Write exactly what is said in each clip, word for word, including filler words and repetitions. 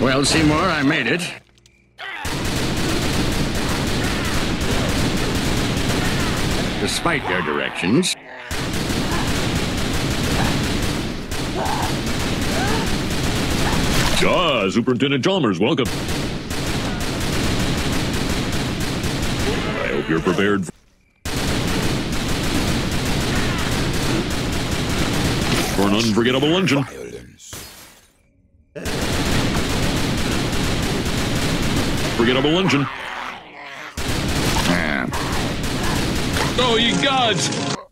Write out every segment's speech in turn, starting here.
Well, Seymour, I made it. Despite their directions. Ah, Superintendent Chalmers, welcome. I hope you're prepared for an unforgettable luncheon. Forgettable luncheon. Yeah. Oh, you gods!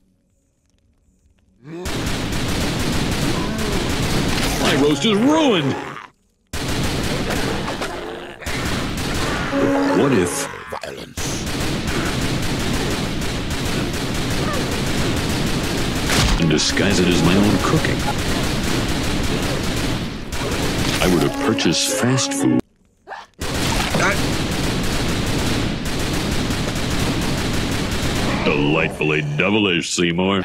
My roast is ruined! What if... Violence. And disguise it as my own cooking? I were to purchase fast food. Delightfully devilish, Seymour.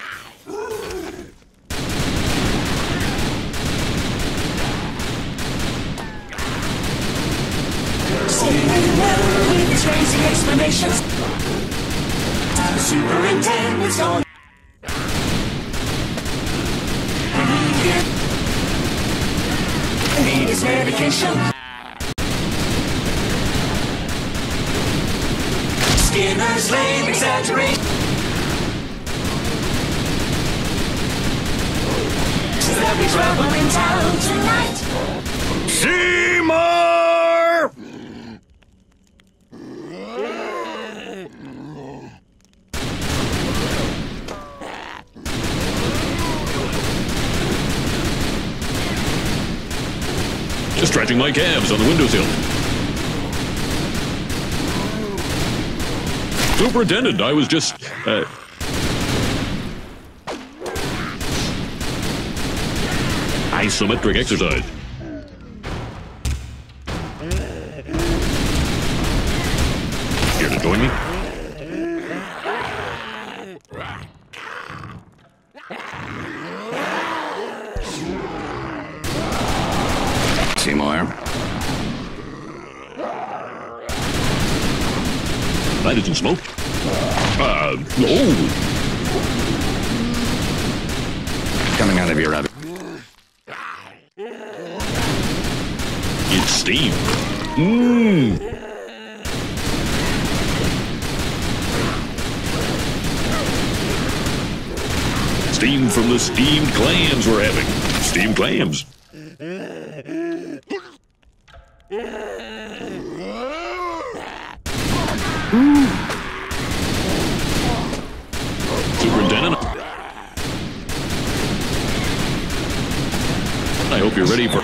With his crazy explanations, the superintendent's gone. Need his medication. Skinner's lame exaggeration. There'll be trouble in town tonight. Seymour! Just stretching my calves on the windowsill. Superintendent, I was just, uh... isometric exercise. Here to join me? Seymour. That isn't smoke. Uh, oh! Coming out of your oven. It's steam. Mmm! Steam from the steamed clams we're having. Steamed clams. Superintendent, I hope you're ready for...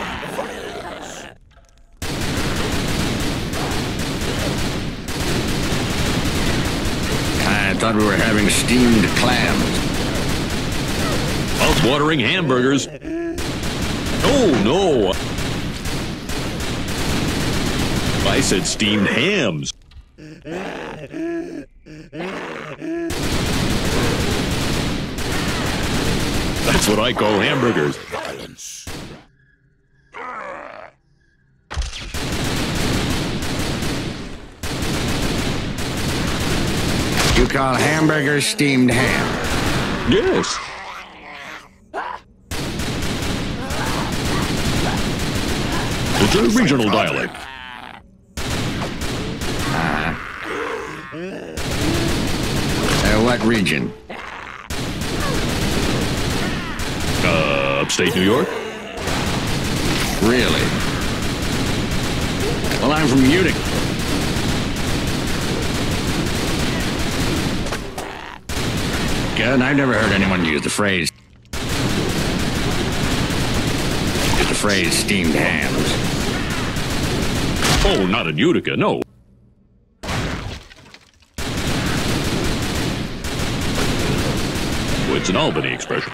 I thought we were having steamed clams. Mouth-watering hamburgers. Oh, no. I said steamed hams. That's what I call hamburgers. Violence. You call hamburgers steamed ham? Yes. It's a regional dialect. Uh, uh, what region? Uh, upstate New York? Really? Well, I'm from Utica. And I've never heard anyone use the phrase use the phrase steamed hams. Oh, not in Utica, no. Oh, it's an Albany expression.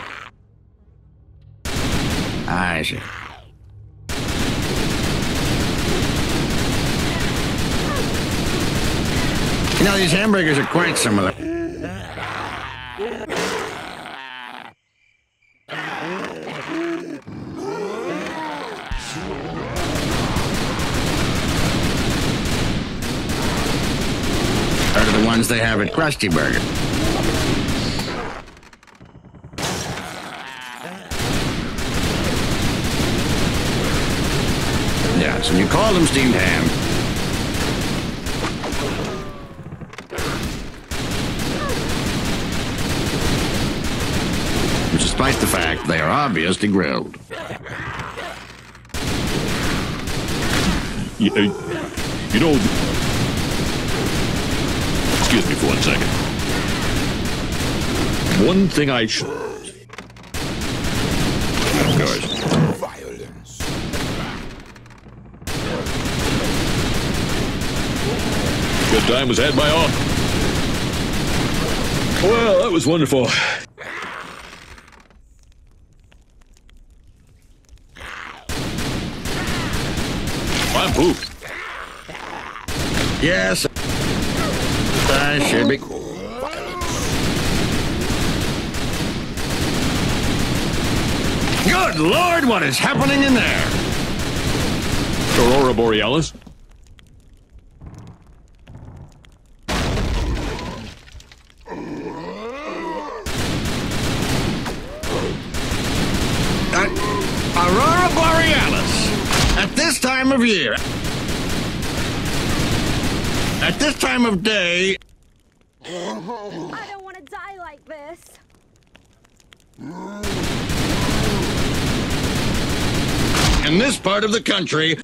I see. You know, these hamburgers are quite similar. ones they have at Krusty Burger. Yes, and you call them steamed ham. Despite the fact they are obviously grilled. You, you know... Excuse me for one second. One thing I should... Of course. Violence. Good time was had by all. Well, that was wonderful. I'm pooped. Yes, I should be. Good Lord, what is happening in there? Aurora Borealis? Uh, Aurora Borealis. At this time of year. At this time of day. I don't want to die like this. In this part of the country.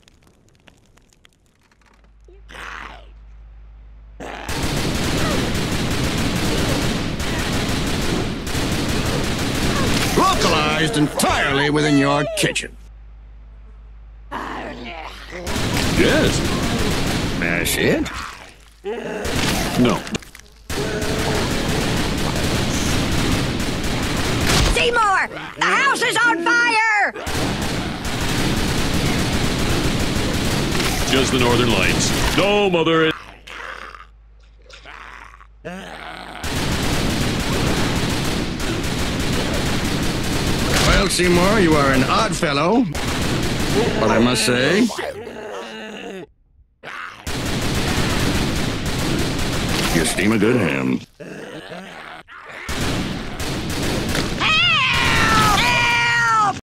Localized entirely within your kitchen. Yes. That's it? No. Seymour! The house is on fire! Just the Northern Lights. No, Mother. Well, Seymour, you are an odd fellow. But I must say, you steam a good ham.